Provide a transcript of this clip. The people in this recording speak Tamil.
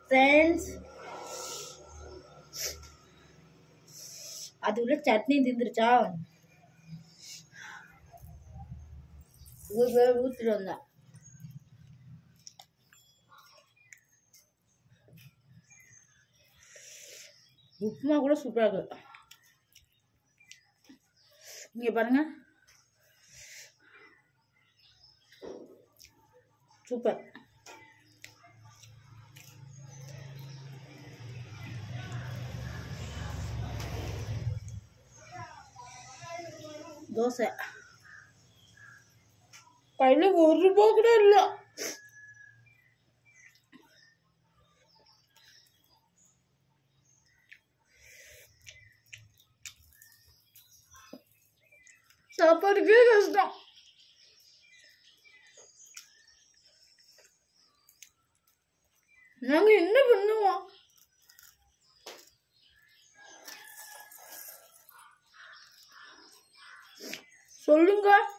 ஃப்ரெண்ட்ஸ், அது உள்ள சட்னி திந்துருச்சா ஊற்றிட்டு வந்தேன். உப்புமா கூட சூப்பராக இருக்கு. இங்கே பாருங்க, சூப்பர். தோசை கையில் ₹1 கூட இல்லை. சாப்பாடுக்கே கஷ்டம். நாங்க என்ன பண்ணுவோம்? சொல்லுங்க.